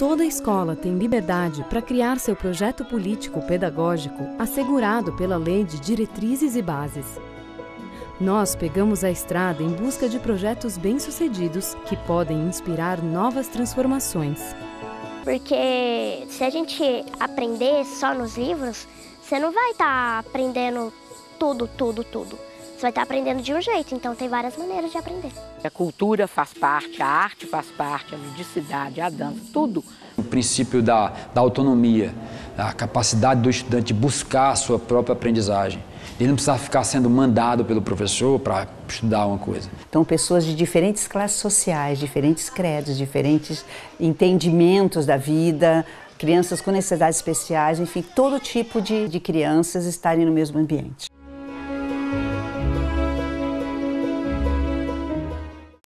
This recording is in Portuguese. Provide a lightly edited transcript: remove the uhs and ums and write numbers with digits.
Toda escola tem liberdade para criar seu projeto político-pedagógico assegurado pela Lei de Diretrizes e Bases. Nós pegamos a estrada em busca de projetos bem-sucedidos que podem inspirar novas transformações. Porque se a gente aprender só nos livros, você não vai estar aprendendo tudo. Você vai estar aprendendo de um jeito, então tem várias maneiras de aprender. A cultura faz parte, a arte faz parte, a ludicidade, a dança, tudo. O princípio da autonomia, a capacidade do estudante buscar a sua própria aprendizagem. Ele não precisa ficar sendo mandado pelo professor para estudar uma coisa. Então, pessoas de diferentes classes sociais, diferentes credos, diferentes entendimentos da vida, crianças com necessidades especiais, enfim, todo tipo de crianças estarem no mesmo ambiente.